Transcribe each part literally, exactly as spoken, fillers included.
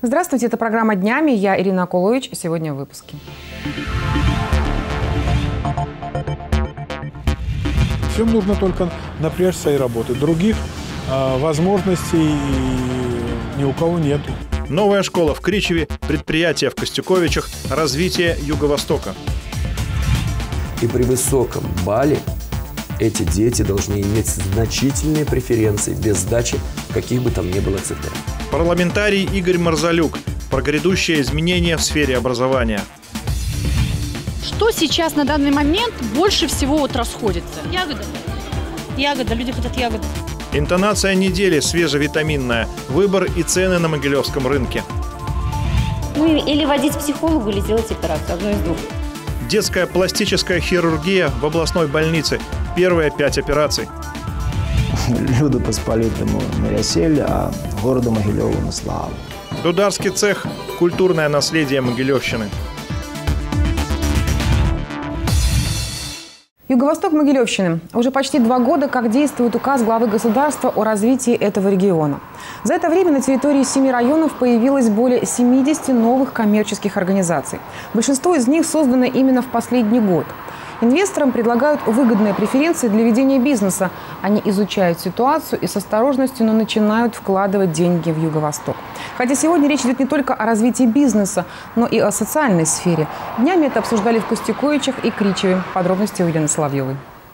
Здравствуйте, это программа «Днями». Я Ирина Акулович. Сегодня в выпуске. Всем нужно только напрячься и работать. Других э, возможностей ни у кого нету. Новая школа в Кричеве, предприятие в Костюковичах, развитие Юго-Востока. И при высоком балле эти дети должны иметь значительные преференции без сдачи каких бы там ни было цифр. Парламентарий Игорь Марзалюк про грядущие изменения в сфере образования. Что сейчас на данный момент больше всего вот расходится? Ягода. Ягода. Люди хотят ягоды. Интонация недели свежевитаминная. Выбор и цены на Могилевском рынке. Ну или водить к психологу, или сделать операцию. Одно из двух. Детская пластическая хирургия в областной больнице. Первые пять операций. Люду Посполитому Мирясель, а городу Могилеву на славу. Дударский цех. Культурное наследие Могилевщины. Юго-Восток Могилевщины. Уже почти два года, как действует указ главы государства о развитии этого региона. За это время на территории семи районов появилось более семидесяти новых коммерческих организаций. Большинство из них создано именно в последний год. Инвесторам предлагают выгодные преференции для ведения бизнеса. Они изучают ситуацию и с осторожностью, но начинают вкладывать деньги в Юго-Восток. Хотя сегодня речь идет не только о развитии бизнеса, но и о социальной сфере. Днями это обсуждали в Костюковичах и Кричеве. Подробности у Елены Соловьевой.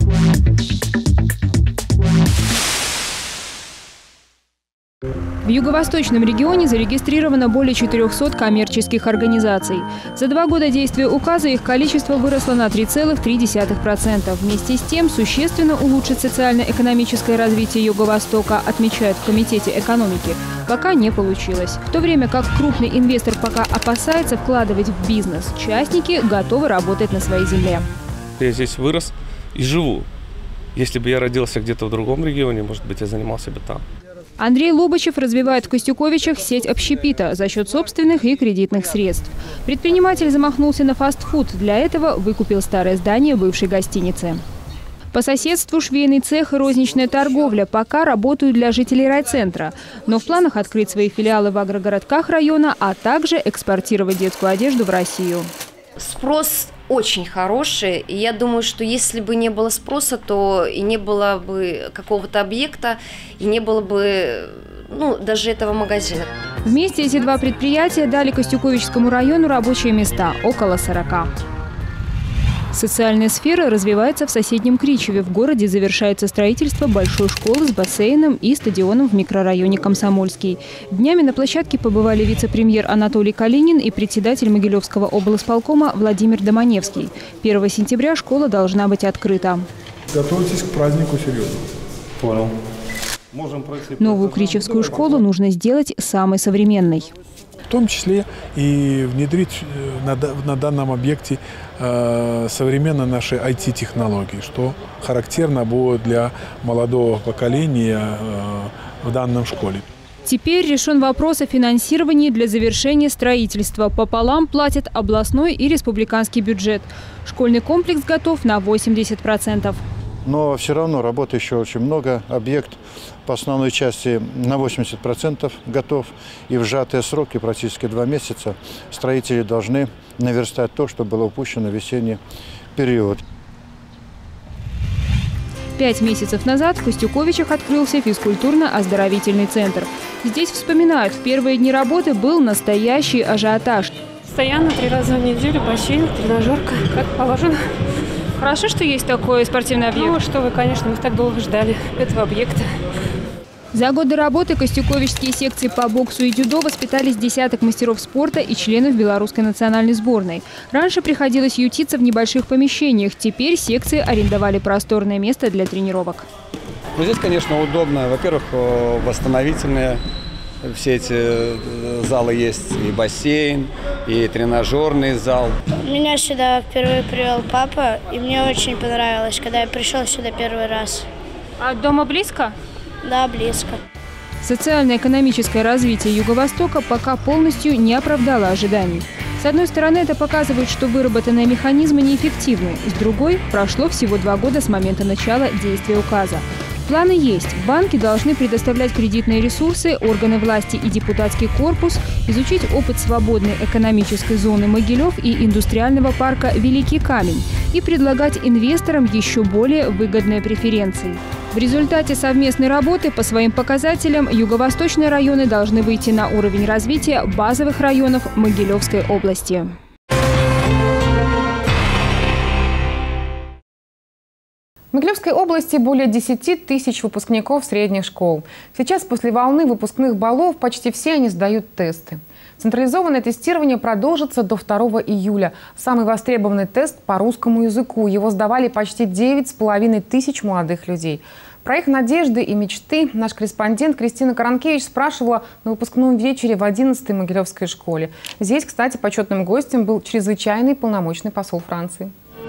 В Юго-Восточном регионе зарегистрировано более четырёхсот коммерческих организаций. За два года действия указа их количество выросло на три целых три десятых процента. Вместе с тем существенно улучшить социально-экономическое развитие Юго-Востока, отмечают в Комитете экономики, пока не получилось. В то время как крупный инвестор пока опасается вкладывать в бизнес, частники готовы работать на своей земле. Я здесь вырос и живу. Если бы я родился где-то в другом регионе, может быть, я занимался бы там. Андрей Лобачев развивает в Костюковичах сеть общепита за счет собственных и кредитных средств. Предприниматель замахнулся на фастфуд. Для этого выкупил старое здание бывшей гостиницы. По соседству швейный цех и розничная торговля пока работают для жителей райцентра. Но в планах открыть свои филиалы в агрогородках района, а также экспортировать детскую одежду в Россию. Спрос очень хороший. И я думаю, что если бы не было спроса, то и не было бы какого-то объекта, и не было бы, ну, даже этого магазина. Вместе эти два предприятия дали Костюковичскому району рабочие места – около сорока. Социальная сфера развивается в соседнем Кричеве. В городе завершается строительство большой школы с бассейном и стадионом в микрорайоне Комсомольский. Днями на площадке побывали вице-премьер Анатолий Калинин и председатель Могилевского облсполкома Владимир Доманевский. первого сентября школа должна быть открыта. Готовьтесь к празднику серьезно. Понял. Новую кричевскую школу нужно сделать самой современной. В том числе и внедрить на, на данном объекте э, современные наши ай ти-технологии, что характерно будет для молодого поколения э, в данном школе. Теперь решен вопрос о финансировании для завершения строительства. Пополам платят областной и республиканский бюджет. Школьный комплекс готов на восемьдесят процентов. Но все равно работы еще очень много. Объект по основной части на восемьдесят процентов готов. И в сжатые сроки, практически два месяца, строители должны наверстать то, что было упущено в весенний период. Пять месяцев назад в Костюковичах открылся физкультурно-оздоровительный центр. Здесь вспоминают, в первые дни работы был настоящий ажиотаж. Постоянно три раза в неделю бассейн, тренажерка, как положено. Хорошо, что есть такой спортивный объект. Ну, что вы, конечно, мы так долго ждали этого объекта. За годы работы костюковичские секции по боксу и дзюдо воспитали с десяток мастеров спорта и членов белорусской национальной сборной. Раньше приходилось ютиться в небольших помещениях. Теперь секции арендовали просторное место для тренировок. Ну, здесь, конечно, удобно. Во-первых, восстановительные все эти залы есть. И бассейн, и тренажерный зал. Меня сюда впервые привел папа, и мне очень понравилось, когда я пришел сюда первый раз. А дома близко? Да, близко. Социально-экономическое развитие Юго-Востока пока полностью не оправдало ожиданий. С одной стороны, это показывает, что выработанные механизмы неэффективны. С другой, прошло всего два года с момента начала действия указа. Планы есть. Банки должны предоставлять кредитные ресурсы, органы власти и депутатский корпус, изучить опыт свободной экономической зоны Могилев и индустриального парка «Великий камень» и предлагать инвесторам еще более выгодные преференции. В результате совместной работы по своим показателям юго-восточные районы должны выйти на уровень развития базовых районов Могилевской области. В Могилевской области более десяти тысяч выпускников средних школ. Сейчас, после волны выпускных баллов, почти все они сдают тесты. Централизованное тестирование продолжится до второго июля. Самый востребованный тест по русскому языку. Его сдавали почти девять с половиной тысяч молодых людей. Про их надежды и мечты наш корреспондент Кристина Каранкевич спрашивала на выпускном вечере в одиннадцатой Могилевской школе. Здесь, кстати, почетным гостем был чрезвычайный полномочный посол Франции.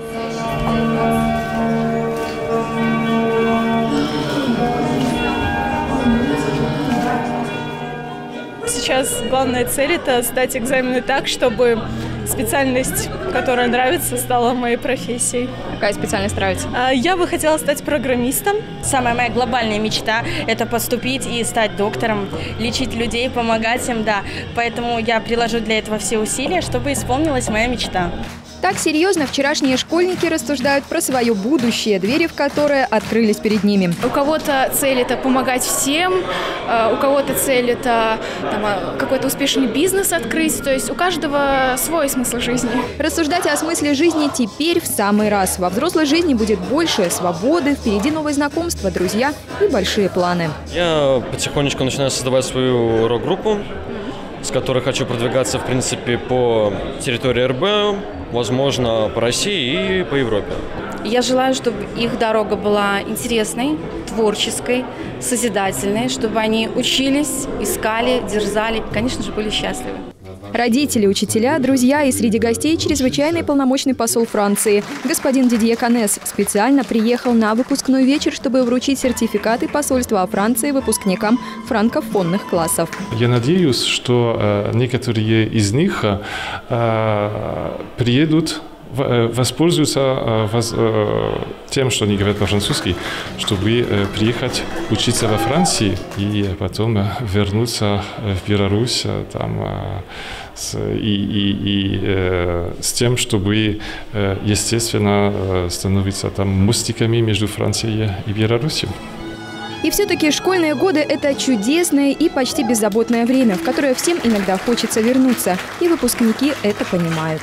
Сейчас главная цель – это сдать экзамены так, чтобы специальность, которая нравится, стала моей профессией. Какая специальность нравится? Я бы хотела стать программистом. Самая моя глобальная мечта – это поступить и стать доктором, лечить людей, помогать им, да. Поэтому я приложу для этого все усилия, чтобы исполнилась моя мечта. Так серьезно вчерашние школьники рассуждают про свое будущее, двери в которое открылись перед ними. У кого-то цель – это помогать всем, у кого-то цель – это какой-то успешный бизнес открыть. То есть у каждого свой смысл жизни. Рассуждать о смысле жизни теперь в самый раз. Во взрослой жизни будет больше свободы, впереди новые знакомства, друзья и большие планы. Я потихонечку начинаю создавать свою рок-группу, с которой хочу продвигаться, в принципе, по территории эр бэ, возможно, по России и по Европе. Я желаю, чтобы их дорога была интересной, творческой, созидательной, чтобы они учились, искали, дерзали, конечно же, были счастливы. Родители, учителя, друзья и среди гостей чрезвычайный полномочный посол Франции. Господин Дидье Канес специально приехал на выпускной вечер, чтобы вручить сертификаты посольства о Франции выпускникам франкофонных классов. Я надеюсь, что э, некоторые из них э, приедут, воспользуются э, тем, что они говорят по-французски, чтобы э, приехать учиться во Франции и потом вернуться в Беларусь там, э, с, и, и, и э, с тем, чтобы, э, естественно, э, становиться там мостиками между Францией и Беларусью. И все-таки школьные годы – это чудесное и почти беззаботное время, в которое всем иногда хочется вернуться. И выпускники это понимают.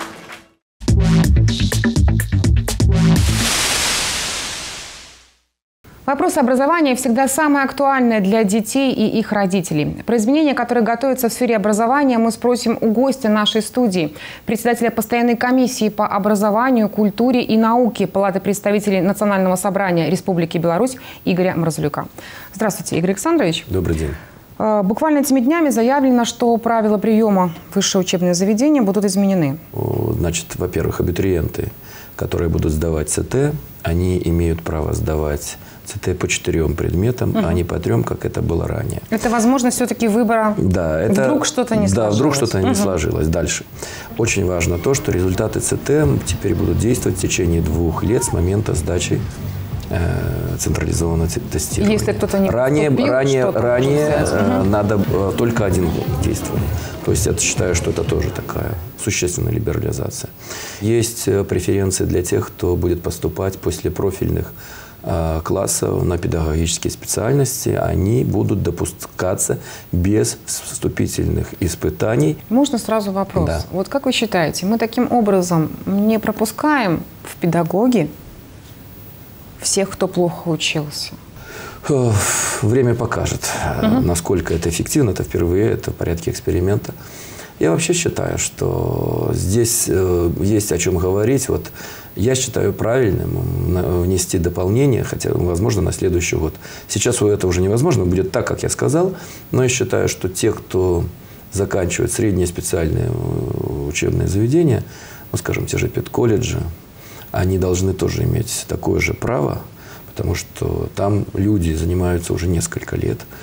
Вопрос образования всегда самое актуальное для детей и их родителей. Про изменения, которые готовятся в сфере образования, мы спросим у гостя нашей студии, председателя постоянной комиссии по образованию, культуре и науке Палаты представителей Национального собрания Республики Беларусь Игоря Мразулюка. Здравствуйте, Игорь Александрович. Добрый день. Буквально этими днями заявлено, что правила приема в высшее учебное заведение будут изменены. Значит, во-первых, абитуриенты, которые будут сдавать цэ тэ, они имеют право сдавать цэ тэ по четырем предметам, угу. а не по трем, как это было ранее. Это возможность все-таки выбора. Да, это, вдруг что-то не да, сложилось. вдруг что-то угу. не сложилось. Дальше. Очень важно то, что результаты цэ тэ теперь будут действовать в течение двух лет с момента сдачи э, централизованного тестирования. Если кто-то не ранее, поступил, ранее, ранее э, угу. надо э, только один год действовать. То есть я считаю, что это тоже такая существенная либерализация. Есть преференции для тех, кто будет поступать после профильных э, классов на педагогические специальности. Они будут допускаться без вступительных испытаний. Можно сразу вопрос? Да. Вот как вы считаете, мы таким образом не пропускаем в педагоги всех, кто плохо учился? Время покажет, угу. насколько это эффективно. Это впервые, это в порядке эксперимента. Я вообще считаю, что здесь э, есть о чем говорить. Вот я считаю правильным внести дополнение, хотя, возможно, на следующий год. Сейчас это уже невозможно, будет так, как я сказал. Но я считаю, что те, кто заканчивает средние специальные учебные заведения, ну, скажем, те же педколледжи, они должны тоже иметь такое же право, потому что там люди занимаются уже несколько лет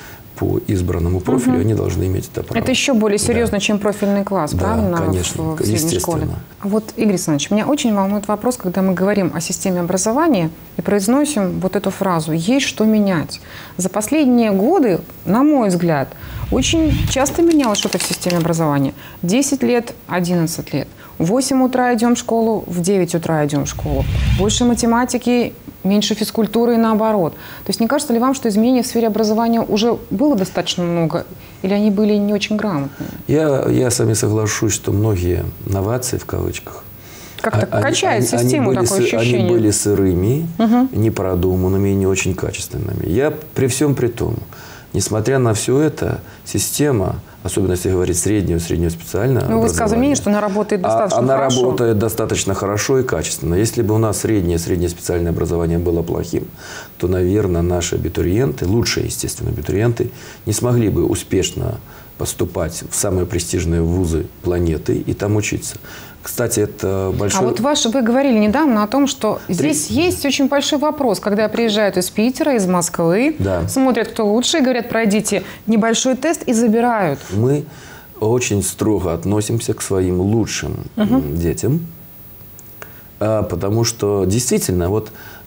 по избранному профилю, угу. они должны иметь это право. Это еще более серьезно, да. чем профильный класс, да, правильно? Конечно, в, в средней школе. Вот, Игорь Александрович, меня очень волнует вопрос, когда мы говорим о системе образования и произносим вот эту фразу «есть что менять». За последние годы, на мой взгляд, очень часто менялось что-то в системе образования. десять лет, одиннадцать лет. В восемь утра идем в школу, в девять утра идем в школу. Больше математики, меньше физкультуры и наоборот. То есть не кажется ли вам, что изменений в сфере образования уже было достаточно много, или они были не очень грамотные? Я, я с вами соглашусь, что многие новации, в кавычках, как-то они, качает они, систему, они были, такое ощущение. Они были сырыми, угу. непродуманными и не очень качественными. Я при всем при том, несмотря на все это, система, особенно если говорить среднюю, среднюю специальную, ну, вы сказали мне, что она работает достаточно она хорошо. Она работает достаточно хорошо и качественно. Если бы у нас среднее, среднее специальное образование было плохим, то, наверное, наши абитуриенты, лучшие, естественно, абитуриенты, не смогли бы успешно поступать в самые престижные вузы планеты и там учиться. Кстати, это большой... А вот ваш, вы говорили недавно о том, что Три... здесь есть очень большой вопрос, когда приезжают из Питера, из Москвы, да. смотрят, кто лучше, и говорят, пройдите небольшой тест и забирают. Мы очень строго относимся к своим лучшим угу. детям, потому что действительно вот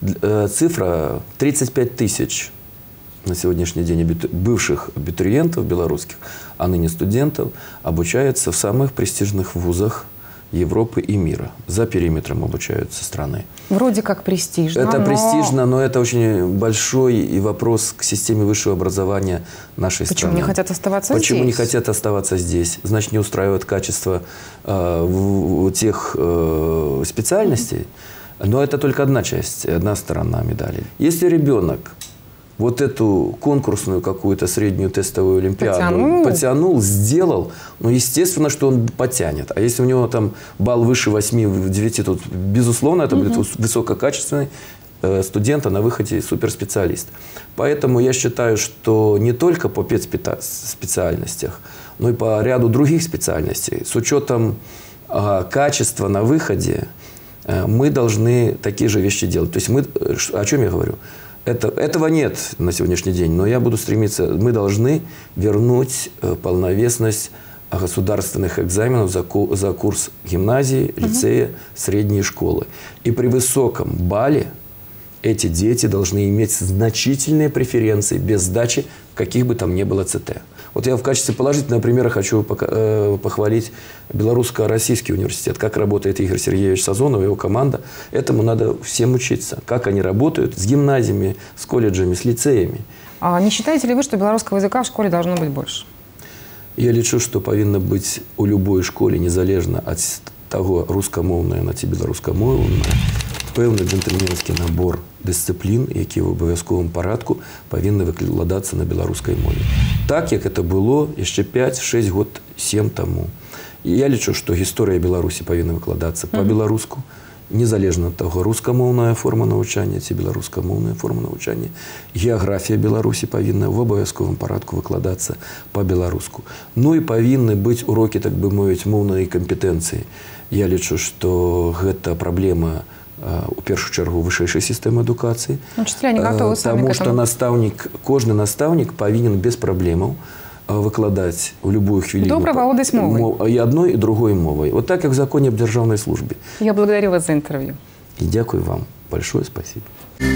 цифра тридцать пять тысяч на сегодняшний день бывших абитуриентов белорусских, а ныне студентов, обучаются в самых престижных вузах Европы и мира. За периметром обучаются страны. Вроде как престижно. Это но... престижно, но это очень большой и вопрос к системе высшего образования нашей Почему страны. Почему не хотят оставаться Почему здесь? Почему не хотят оставаться здесь? Значит, не устраивает качество э, в, в тех э, специальностей. Но это только одна часть, одна сторона медали. Если ребенок вот эту конкурсную какую-то среднюю тестовую олимпиаду потянул. потянул, сделал, ну, естественно, что он потянет. А если у него там балл выше восьми, девяти, то, безусловно, это угу. будет высококачественный э, студент, а на выходе суперспециалист. Поэтому я считаю, что не только по специальностях, но и по ряду других специальностей, с учетом э, качества на выходе, э, мы должны такие же вещи делать. То есть мы, о чем я говорю? Это, этого нет на сегодняшний день, но я буду стремиться, мы должны вернуть полновесность государственных экзаменов за, за курс гимназии, лицея, угу. средней школы. И при высоком балле эти дети должны иметь значительные преференции без сдачи каких бы там ни было ЦТ. Вот я в качестве положительного примера хочу похвалить Белорусско-Российский университет, как работает Игорь Сергеевич Сазонов и его команда. Этому надо всем учиться, как они работают с гимназиями, с колледжами, с лицеями. А не считаете ли вы, что белорусского языка в школе должно быть больше? Я лічу, что повинно быть у любой школе, незалежно от того, рускамоўная она ці беларускамоўная, пэўны джентльменскі набор дысцыплін, які в абавязковым парадку павінны выкладацца на беларускай мове. Так, як это было яшчэ пять-шесть год сем таму. І я лічу, што гісторыя Беларусі павінна выкладацца па-беларуску, незалежна ад таго, рускамоўная форма навучання ці беларускамоўная форма навучання. Геаграфія Беларусі павінна в абавязковым парадку выкладацца па-беларуску. Ну і павінны быць урокі, так бы мовіць, моўнай кампетэнцыі. Я лічу, што гэта праблема у першую чергу вышэйшай сістэмы адукацыі. Учителя не готовы сами Таму к што настаўнік, кожны настаўнік павінен без праблемаў выкладаць у любую хвіліну. Добра валодаць мовай. І адной, і другой мовай. Вот так, як в законе об державной службе. Я благодарю вас за интервью. И дякую вам. Большое спасибо.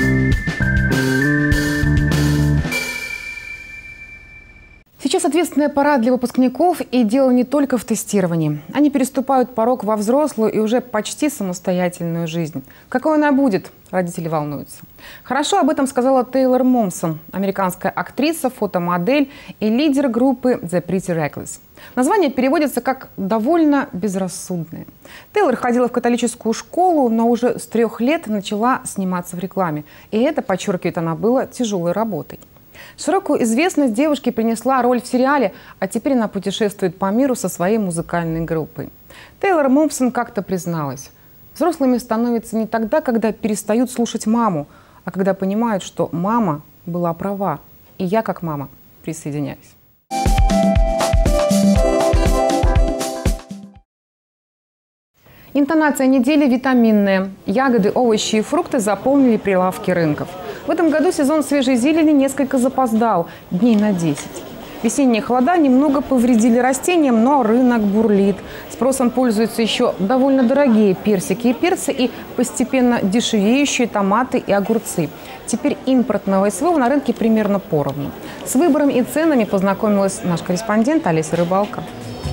Сейчас ответственная пора для выпускников, и дело не только в тестировании. Они переступают порог во взрослую и уже почти самостоятельную жизнь. Какой она будет, родители волнуются. Хорошо об этом сказала Тейлор Момсон, американская актриса, фотомодель и лидер группы The Pretty Reckless. Название переводится как «довольно безрассудное». Тейлор ходила в католическую школу, но уже с трех лет начала сниматься в рекламе. И это, подчеркивает она, было тяжелой работой. Широкую известность девушке принесла роль в сериале, а теперь она путешествует по миру со своей музыкальной группой. Тейлор Момсон как-то призналась: взрослыми становятся не тогда, когда перестают слушать маму, а когда понимают, что мама была права. И я, как мама, присоединяюсь. Интонация недели витаминная. Ягоды, овощи и фрукты заполнили прилавки рынков. В этом году сезон свежей зелени несколько запоздал, дней на десять. Весенние холода немного повредили растениям, но рынок бурлит. Спросом пользуются еще довольно дорогие персики и перцы и постепенно дешевеющие томаты и огурцы. Теперь импортного СВО на рынке примерно поровну. С выбором и ценами познакомилась наш корреспондент Олеся Рыбалка.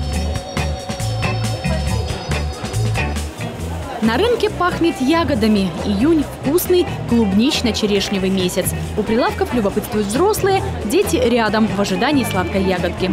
На рынке пахнет ягодами. Июнь – вкусный клубнично-черешневый месяц. У прилавков любопытствуют взрослые, дети рядом в ожидании сладкой ягодки.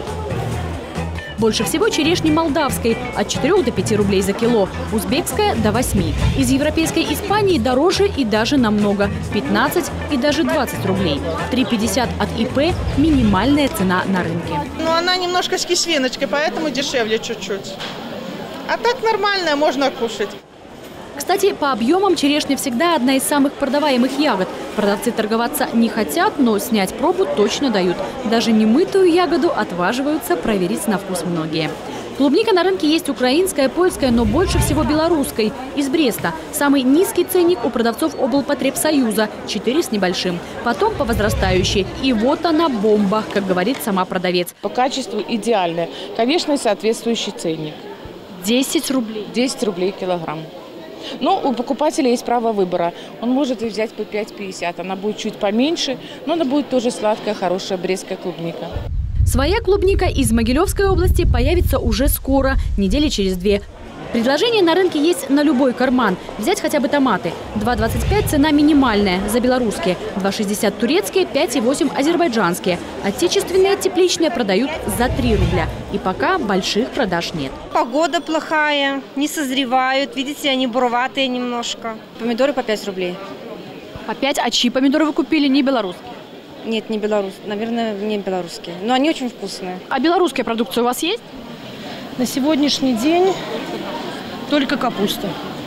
Больше всего черешни молдавской – от четырёх до пяти рублей за кило, узбекская – до восьми. Из европейской Испании дороже и даже намного – пятнадцать и даже двадцать рублей. три пятьдесят от ИП – минимальная цена на рынке. Ну, она немножко с кислиночкой, поэтому дешевле чуть-чуть. А так нормально, можно кушать. Кстати, по объемам черешня всегда одна из самых продаваемых ягод. Продавцы торговаться не хотят, но снять пробу точно дают. Даже немытую ягоду отваживаются проверить на вкус многие. Клубника на рынке есть украинская, польская, но больше всего белорусской, из Бреста. Самый низкий ценник у продавцов облпотребсоюза – четыре с небольшим. Потом по возрастающей. И вот она бомба, как говорит сама продавец. По качеству идеальная. Конечно, соответствующий ценник. десять рублей. десять рублей килограмм. Но у покупателя есть право выбора. Он может и взять по пять пятьдесят. Она будет чуть поменьше, но она будет тоже сладкая, хорошая брестская клубника. Своя клубника из Могилевской области появится уже скоро, недели через две. Предложения на рынке есть на любой карман. Взять хотя бы томаты. два двадцать пять цена минимальная за белорусские, два шестьдесят турецкие, пять восемь азербайджанские. Отечественные тепличные продают за три рубля. И пока больших продаж нет. Погода плохая, не созревают. Видите, они буроватые немножко. Помидоры по пять рублей. По пять? А чьи помидоры вы купили? Не белорусские? Нет, не белорусские. Наверное, не белорусские. Но они очень вкусные. А белорусская продукция у вас есть? На сегодняшний день только капуста.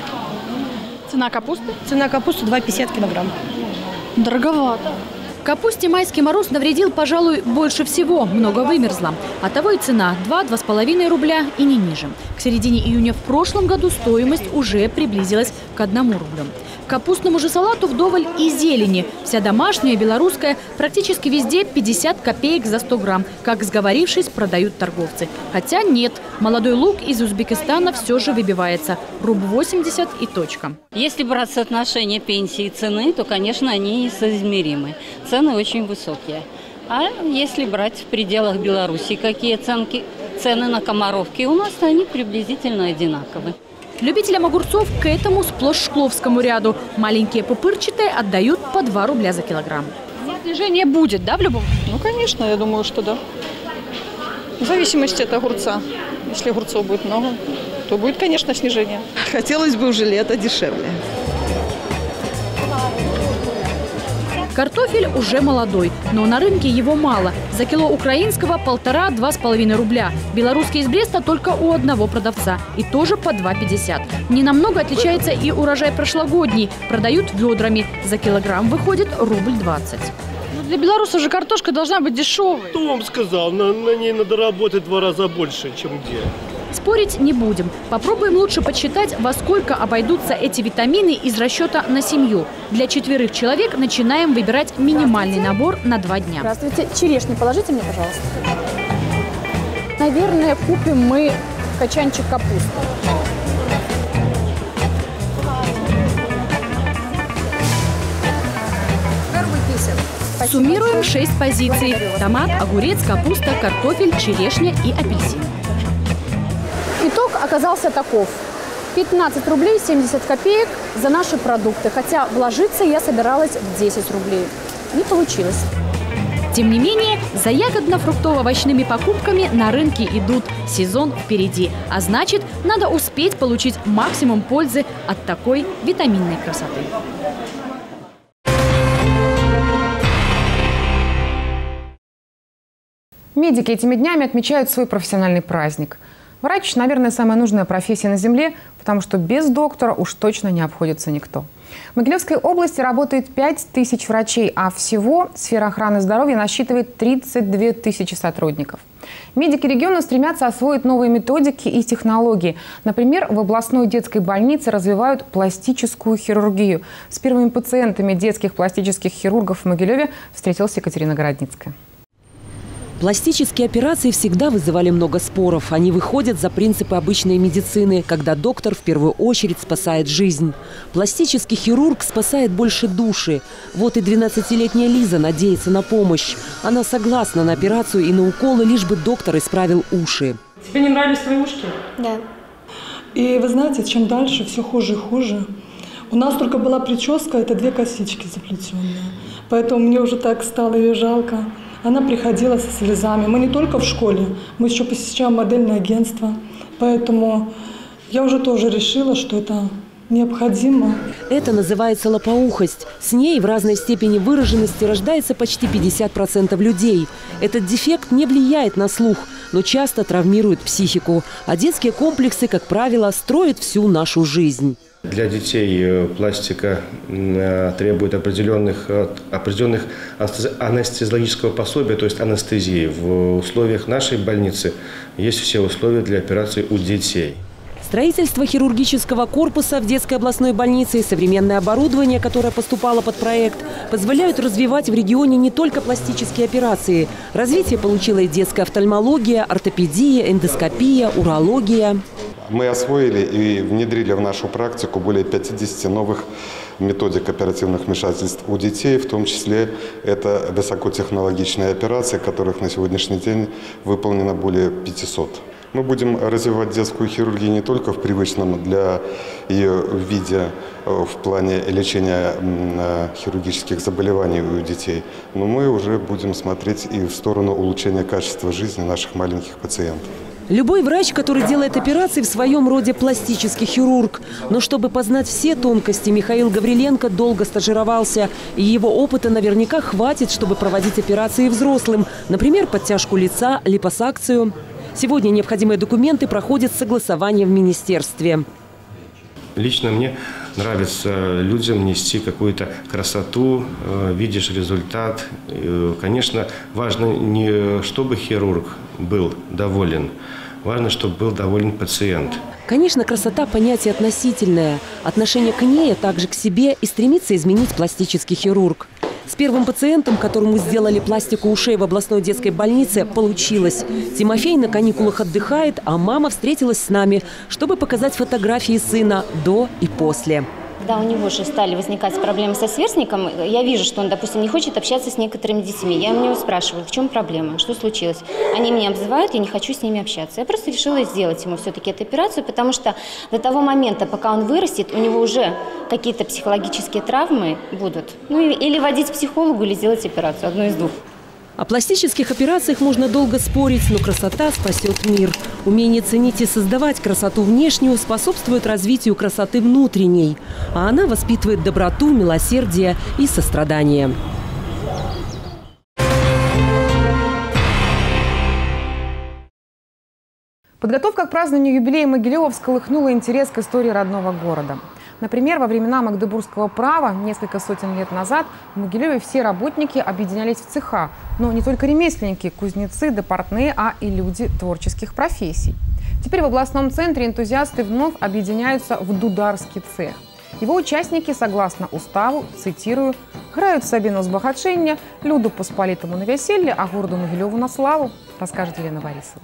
Цена капусты? Цена капусты два пятьдесят килограмм. Дороговато. Капусте майский мороз навредил, пожалуй, больше всего. Много вымерзла. Оттого и цена два — два с половиной рубля и не ниже. К середине июня в прошлом году стоимость уже приблизилась к одному рублю. К капустному же салату вдоволь и зелени. Вся домашняя, белорусская, практически везде пятьдесят копеек за сто грамм. Как сговорившись, продают торговцы. Хотя нет, молодой лук из Узбекистана все же выбивается. Рубль восемьдесят и точка. Если брать соотношение пенсии и цены, то, конечно, они несоизмеримы. Цены очень высокие. А если брать в пределах Беларуси, какие ценки, цены на комаровки у нас, они приблизительно одинаковы. Любителям огурцов к этому сплошь шкловскому ряду. Маленькие пупырчатые отдают по два рубля за килограмм. Снижение будет, да, в любом? Ну, конечно, я думаю, что да. В зависимости от огурца. Если огурцов будет много, то будет, конечно, снижение. Хотелось бы уже лето дешевле. Картофель уже молодой, но на рынке его мало. За кило украинского полтора — два с половиной рубля. Белорусский из Бреста только у одного продавца. И тоже по два пятьдесят. Ненамного отличается и урожай прошлогодний. Продают ведрами. За килограмм выходит рубль двадцать. Ну, для белоруса же картошка должна быть дешевой. Кто вам сказал? На, на ней надо работать в два раза больше, чем где. Спорить не будем. Попробуем лучше подсчитать, во сколько обойдутся эти витамины из расчета на семью. Для четверых человек начинаем выбирать минимальный набор на два дня. Здравствуйте. Черешни положите мне, пожалуйста. Наверное, купим мы качанчик капусты. Суммируем шесть позиций. Томат, огурец, капуста, картофель, черешня и апельсин. Итог оказался таков. пятнадцать рублей семьдесят копеек за наши продукты. Хотя вложиться я собиралась в десять рублей. Не получилось. Тем не менее, за ягодно-фруктово-овощными покупками на рынке идут. Сезон впереди. А значит, надо успеть получить максимум пользы от такой витаминной красоты. Медики этими днями отмечают свой профессиональный праздник. Врач, наверное, самая нужная профессия на Земле, потому что без доктора уж точно не обходится никто. В Могилевской области работает пять тысяч врачей, а всего сфера охраны здоровья насчитывает тридцать две тысячи сотрудников. Медики региона стремятся освоить новые методики и технологии. Например, в областной детской больнице развивают пластическую хирургию. С первыми пациентами детских пластических хирургов в Могилеве встретилась Екатерина Городницкая. Пластические операции всегда вызывали много споров. Они выходят за принципы обычной медицины, когда доктор в первую очередь спасает жизнь. Пластический хирург спасает больше души. Вот и двенадцатилетняя Лиза надеется на помощь. Она согласна на операцию и на уколы, лишь бы доктор исправил уши. Тебе не нравились твои ушки? Да. И вы знаете, чем дальше, все хуже и хуже. У нас только была прическа, это две косички заплетенные. Поэтому мне уже так стало ее жалко. Она приходила со слезами. Мы не только в школе, мы еще посещаем модельное агентство. Поэтому я уже тоже решила, что это необходимо. Это называется лопоухость. С ней в разной степени выраженности рождается почти пятьдесят процентов людей. Этот дефект не влияет на слух, но часто травмирует психику. А детские комплексы, как правило, строят всю нашу жизнь. Для детей пластика требует определенных, определенных анестезиологического пособия, то есть анестезии. В условиях нашей больницы есть все условия для операций у детей. Строительство хирургического корпуса в детской областной больнице и современное оборудование, которое поступало под проект, позволяют развивать в регионе не только пластические операции. Развитие получила и детская офтальмология, ортопедия, эндоскопия, урология. Мы освоили и внедрили в нашу практику более пятидесяти новых методик оперативных вмешательств у детей, в том числе это высокотехнологичные операции, которых на сегодняшний день выполнено более пятисот. Мы будем развивать детскую хирургию не только в привычном для ее виде в плане лечения хирургических заболеваний у детей, но мы уже будем смотреть и в сторону улучшения качества жизни наших маленьких пациентов. Любой врач, который делает операции, в своем роде пластический хирург. Но чтобы познать все тонкости, Михаил Гавриленко долго стажировался. И его опыта наверняка хватит, чтобы проводить операции взрослым. Например, подтяжку лица, липосакцию. Сегодня необходимые документы проходят согласование в министерстве. Лично мне нравится людям нести какую-то красоту, видишь результат. Конечно, важно не чтобы хирург был доволен, важно, чтобы был доволен пациент. Конечно, красота – понятие относительное. Отношение к ней, а также к себе и стремится изменить пластический хирург. С первым пациентом, которому сделали пластику ушей в областной детской больнице, получилось. Тимофей на каникулах отдыхает, а мама встретилась с нами, чтобы показать фотографии сына до и после. Когда у него же стали возникать проблемы со сверстником, я вижу, что он, допустим, не хочет общаться с некоторыми детьми. Я у него спрашиваю, в чем проблема, что случилось. Они меня обзывают, я не хочу с ними общаться. Я просто решила сделать ему все-таки эту операцию, потому что до того момента, пока он вырастет, у него уже какие-то психологические травмы будут. Ну или водить к психологу, или сделать операцию, одно из двух. О пластических операциях можно долго спорить, но красота спасет мир. Умение ценить и создавать красоту внешнюю способствует развитию красоты внутренней. А она воспитывает доброту, милосердие и сострадание. Подготовка к празднованию юбилея Могилева всколыхнула интерес к истории родного города. Например, во времена магдебургского права, несколько сотен лет назад, в Могилеве все работники объединялись в цеха. Но не только ремесленники, кузнецы да портные, а и люди творческих профессий. Теперь в областном центре энтузиасты вновь объединяются в дударский цех. Его участники, согласно уставу, цитирую, «грают собі на збагачення, люду посполитому на веселье, а городу Могилеву на славу», расскажет Елена Борисова.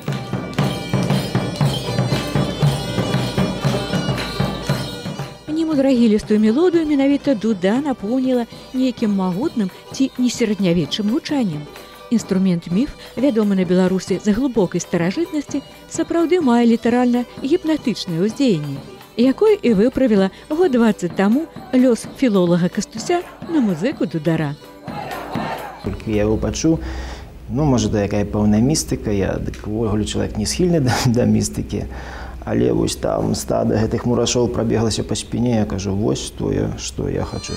Мудрагілістую мелодію менавіта дуда напоўніла нейкім магутным ці несярэднявечным гучаннем. Інструмент міф, вядомы на Беларусі за глыбокай старажытнасці, сапраўды мае літаральна гіпнатычнае ўздзеянне, якое і выправіла год дваццаць таму лёс філолага Кастуся на музыку дудара. Я яго пачуў, ну, можа, да якая пэўная містыка, я увогуле чалавек не схільны да, да містыкі. Але вось там стада гэтых мурашоў прабеглася па спіне, я кажу, вось тое, што я хачу.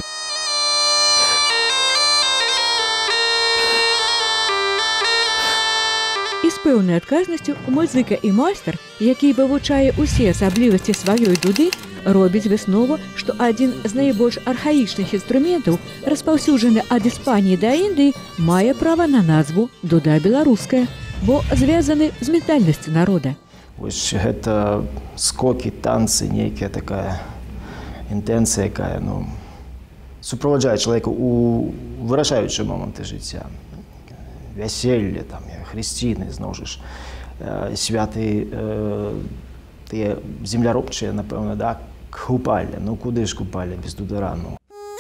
І з пэўнай адказнасцю музыка і майстар, які вывучае ўсе асаблівасці сваёй дуды, робіць выснову, што адзін з найбольш архаічных інструментаў, распаўсюджаны ад Іспаніі да Індыі, мае права на назву дуда беларуская, бо звязаны з ментальнасцю народа. Вось гэта скокі, танцы, нейкая такая інтэнцыя, якая, ну, суправаджае чалавека ў вырашаючыя моманты жыцця. весілля, там, хрестини, знову ж, святи, ті земляробчі, напевно, да, купальня. Ну, куди ж купальня без дудара, ну.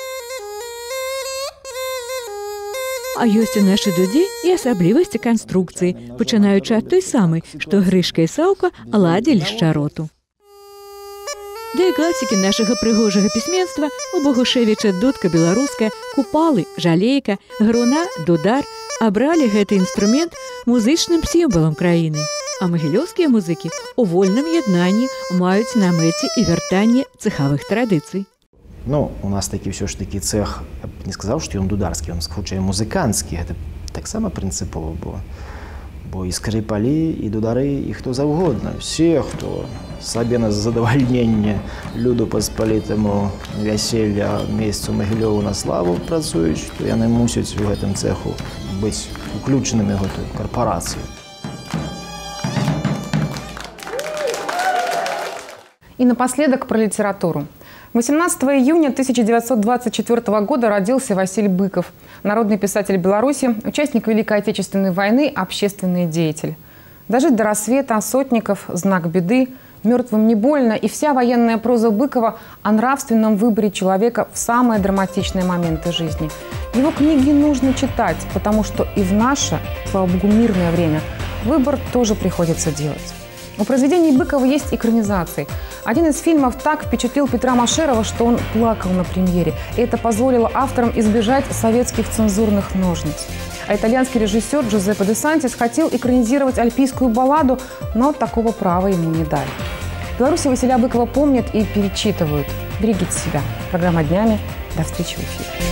А ёсць у нашай дудзе і асаблівасці канструкцыі, пачынаючы ад той самай, што Грышка і Саўка ладзілі шчароту. Да і класікі нашага прыгожага пісьменства у Богушевіча дудка беларуская, купалы, жалейка, груна, дудар абралі гэты інструмент музычным сімвалам краіны. А магілёўскія музыкі у вольным яднанні маюць на мэце і вяртанне цэхавых традыцый. Ну, у нас такі ўсё ж такі цэх, я б не сказаў, што ён дударскі, ён хутчэй музыканцкі, гэта таксама прынцыпова было. Бо і скрыпалі, і дудары, і хто заўгодна, усе, хто сабе на задавальненне люду паспалітаму вяселля месяцу Магілёву на славу працуюць, то яны мусяць у гэтым цэху быць уключанымі ў гэтую карпорацыю. И напоследок про литературу. восемнадцатого июня тысяча девятьсот двадцать четвёртого года родился Василий Быков, народный писатель Беларуси, участник Великой Отечественной войны, общественный деятель. «Дожить до рассвета», «Сотников», «Знак беды», «Мертвым не больно» и вся военная проза Быкова о нравственном выборе человека в самые драматичные моменты жизни. Его книги нужно читать, потому что и в наше, слава богу, мирное время выбор тоже приходится делать. У произведений Быкова есть экранизации. Один из фильмов так впечатлил Петра Машерова, что он плакал на премьере. И это позволило авторам избежать советских цензурных ножниц. А итальянский режиссер Джузеппе де Сантис хотел экранизировать «Альпийскую балладу», но такого права ему не дали. В Беларуси Василия Быкова помнят и перечитывают. Берегите себя. Программа «Днями». До встречи в эфире.